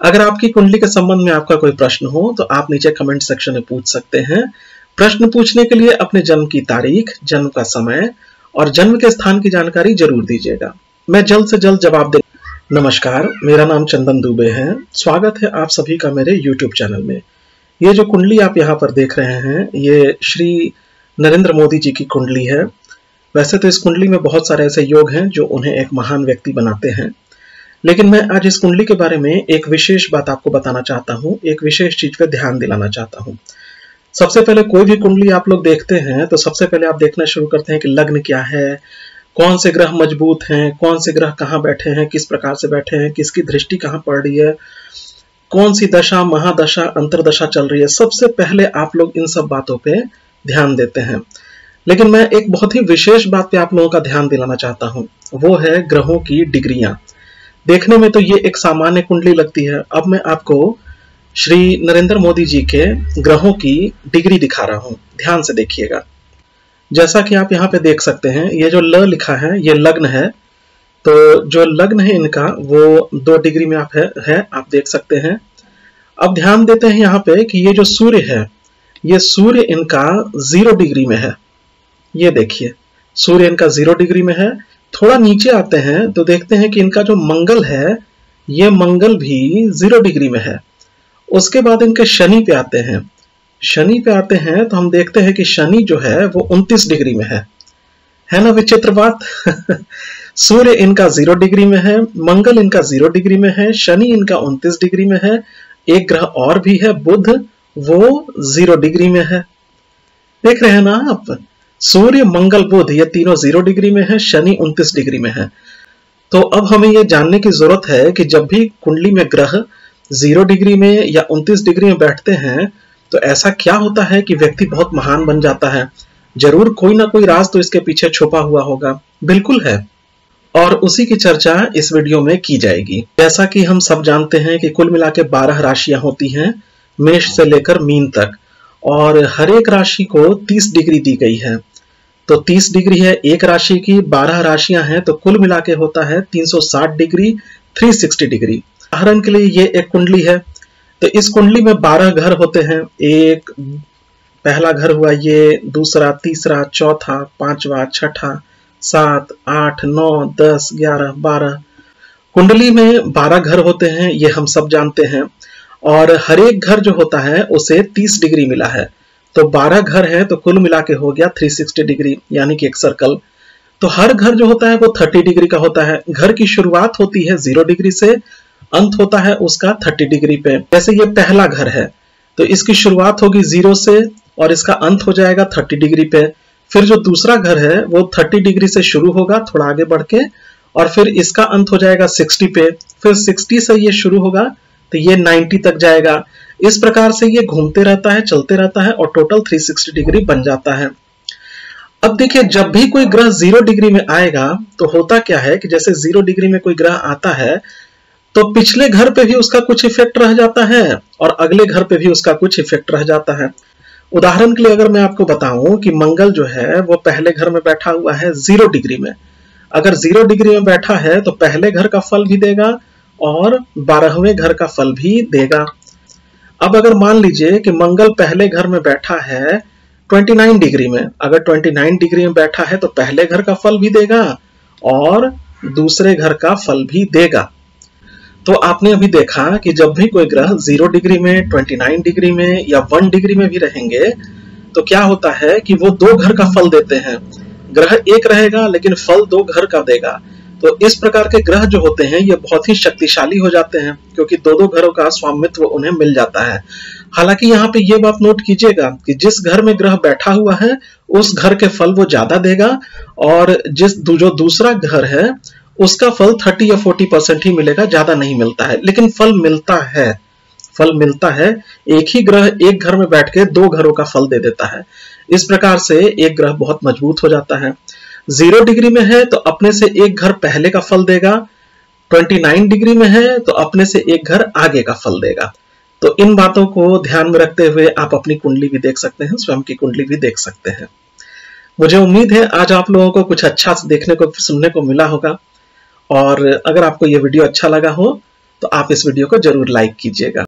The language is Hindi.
अगर आपकी कुंडली के संबंध में आपका कोई प्रश्न हो तो आप नीचे कमेंट सेक्शन में पूछ सकते हैं। प्रश्न पूछने के लिए अपने जन्म की तारीख, जन्म का समय और जन्म के स्थान की जानकारी जरूर दीजिएगा। मैं जल्द से जल्द जवाब दे। नमस्कार, मेरा नाम चंदन दुबे है। स्वागत है आप सभी का मेरे YouTube चैनल में। ये जो कुंडली आप यहाँ पर देख रहे हैं, ये श्री नरेंद्र मोदी जी की कुंडली है। वैसे तो इस कुंडली में बहुत सारे ऐसे योग हैं जो उन्हें एक महान व्यक्ति बनाते हैं, लेकिन मैं आज इस कुंडली के बारे में एक विशेष बात आपको बताना चाहता हूँ, एक विशेष चीज पे ध्यान दिलाना चाहता हूँ। सबसे पहले कोई भी कुंडली आप लोग देखते हैं तो सबसे पहले आप देखना शुरू करते हैं कि लग्न क्या है, कौन से ग्रह मजबूत हैं, कौन से ग्रह कहाँ बैठे हैं, किस प्रकार से बैठे हैं, किसकी दृष्टि कहाँ पड़ रही है, कौन सी दशा, महादशा, अंतरदशा चल रही है। सबसे पहले आप लोग इन सब बातों पे ध्यान देते हैं, लेकिन मैं एक बहुत ही विशेष बात पे आप लोगों का ध्यान दिलाना चाहता हूँ। वो है ग्रहों की डिग्रियां। देखने में तो ये एक सामान्य कुंडली लगती है। अब मैं आपको श्री नरेंद्र मोदी जी के ग्रहों की डिग्री दिखा रहा हूँ, ध्यान से देखिएगा। जैसा कि आप यहाँ पे देख सकते हैं, ये जो ल लिखा है ये लग्न है। तो जो लग्न है इनका वो 2 डिग्री में आप देख सकते हैं। अब ध्यान देते हैं यहाँ पे कि ये जो सूर्य है, ये सूर्य इनका 0 डिग्री में है। ये देखिए, सूर्य इनका 0 डिग्री में है। थोड़ा नीचे आते हैं तो देखते हैं कि इनका जो मंगल है, ये मंगल भी 0 डिग्री में है। उसके बाद इनके शनि पे आते हैं। शनि पे आते हैं तो हम देखते हैं कि शनि जो है वो 29 डिग्री में है ना विचित्र बात। सूर्य इनका 0 डिग्री में है, मंगल इनका 0 डिग्री में है, शनि इनका 29 डिग्री में है। एक ग्रह और भी है, बुध, वो 0 डिग्री में है। देख रहे हैं ना आप, सूर्य, मंगल, बुध ये तीनों 0 डिग्री में है, शनि 29 डिग्री में है। तो अब हमें ये जानने की जरूरत है कि जब भी कुंडली में ग्रह 0 डिग्री में या 29 डिग्री में बैठते हैं तो ऐसा क्या होता है कि व्यक्ति बहुत महान बन जाता है। जरूर कोई ना कोई राज तो इसके पीछे छुपा हुआ होगा। बिल्कुल है, और उसी की चर्चा इस वीडियो में की जाएगी। जैसा कि हम सब जानते हैं कि कुल मिला के 12 राशियां होती हैं, मेष से लेकर मीन तक, और हर एक राशि को 30 डिग्री दी गई है। तो 30 डिग्री है एक राशि की, 12 राशियां हैं तो कुल मिला के होता है 360 डिग्री, 360 डिग्री। उदाहरण के लिए ये एक कुंडली है, तो इस कुंडली में 12 घर होते हैं। एक पहला घर हुआ, ये दूसरा, तीसरा, चौथा, पांचवा, छठा, 7, 8, 9, 10, 11, 12। कुंडली में 12 घर होते हैं, ये हम सब जानते हैं। और हर एक घर जो होता है उसे 30 डिग्री मिला है। तो 12 घर है तो कुल मिला के हो गया 360 डिग्री, यानी कि एक सर्कल। तो हर घर जो होता है वो 30 डिग्री का होता है। घर की शुरुआत होती है 0 डिग्री से, अंत होता है उसका 30 डिग्री पे। जैसे ये पहला घर है तो इसकी शुरुआत होगी 0 से और इसका अंत हो जाएगा 30 डिग्री पे। फिर जो दूसरा घर है वो 30 डिग्री से शुरू होगा थोड़ा आगे बढ़ के, और फिर इसका अंत हो जाएगा 60 पे। फिर 60 से ये शुरू होगा तो ये 90 तक जाएगा। इस प्रकार से ये घूमते रहता है, चलते रहता है, और टोटल 360 डिग्री बन जाता है। अब देखिए, जब भी कोई ग्रह 0 डिग्री में आएगा तो होता क्या है कि जैसे 0 डिग्री में कोई ग्रह आता है तो पिछले घर पे भी उसका कुछ इफेक्ट रह जाता है और अगले घर पे भी उसका कुछ इफेक्ट रह जाता है। उदाहरण के लिए अगर मैं आपको बताऊं कि मंगल जो है वो पहले घर में बैठा हुआ है 0 डिग्री में। अगर 0 डिग्री में बैठा है तो पहले घर का फल भी देगा और 12वें घर का फल भी देगा। अब अगर मान लीजिए कि मंगल पहले घर में बैठा है 29 डिग्री में, अगर 29 डिग्री में बैठा है तो पहले घर का फल भी देगा और दूसरे घर का फल भी देगा। तो आपने अभी देखा कि जब भी कोई ग्रह 0 डिग्री में, 29 डिग्री में या 1 डिग्री में भी रहेंगे तो क्या होता है कि वो 2 घर का फल देते हैं। ग्रह एक रहेगा लेकिन फल 2 घर का देगा। तो इस प्रकार के ग्रह जो होते हैं ये बहुत ही शक्तिशाली हो जाते हैं, क्योंकि 2-2 घरों का स्वामित्व उन्हें मिल जाता है। हालांकि यहाँ पे ये बात नोट कीजिएगा कि जिस घर में ग्रह बैठा हुआ है उस घर के फल वो ज्यादा देगा, और जो दूसरा घर है उसका फल 30 या 40% ही मिलेगा, ज्यादा नहीं मिलता है, लेकिन फल मिलता है। फल मिलता है। एक ही ग्रह एक घर में बैठ के 2 घरों का फल दे देता है। इस प्रकार से एक ग्रह बहुत मजबूत हो जाता है। 0 डिग्री में है तो अपने से एक घर पहले का फल देगा, 29 डिग्री में है तो अपने से एक घर आगे का फल देगा। तो इन बातों को ध्यान में रखते हुए आप अपनी कुंडली भी देख सकते हैं, स्वयं की कुंडली भी देख सकते हैं। मुझे उम्मीद है आज आप लोगों को कुछ अच्छा देखने को, सुनने को मिला होगा। और अगर आपको ये वीडियो अच्छा लगा हो तो आप इस वीडियो को जरूर लाइक कीजिएगा।